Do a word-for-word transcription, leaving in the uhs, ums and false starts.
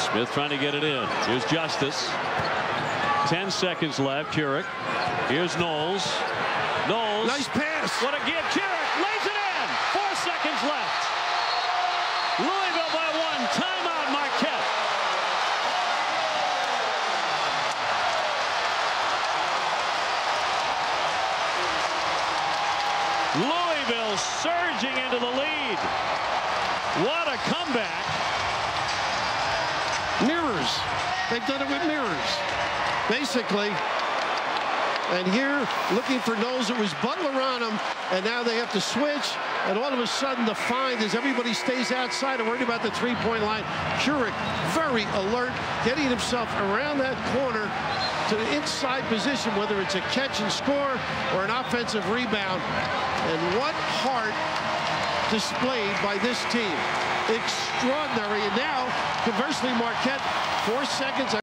Smith trying to get it in. Here's Justice. Ten seconds left. Kuric. Here's Knowles. Knowles. Nice pass. What a give. Kuric lays it in. Four seconds left. Louisville by one. Timeout, Marquette. Louisville surging into the lead. What a comeback. Mirrors. They've done it with mirrors. Basically. And here, looking for Knowles, it was Butler on him, and now they have to switch. And all of a sudden, the find is everybody stays outside and worried about the three-point line. Kuric, very alert, getting himself around that corner to the inside position, whether it's a catch and score or an offensive rebound. And what heart displayed by this team. Extraordinary. And now, conversely, Marquette, four seconds.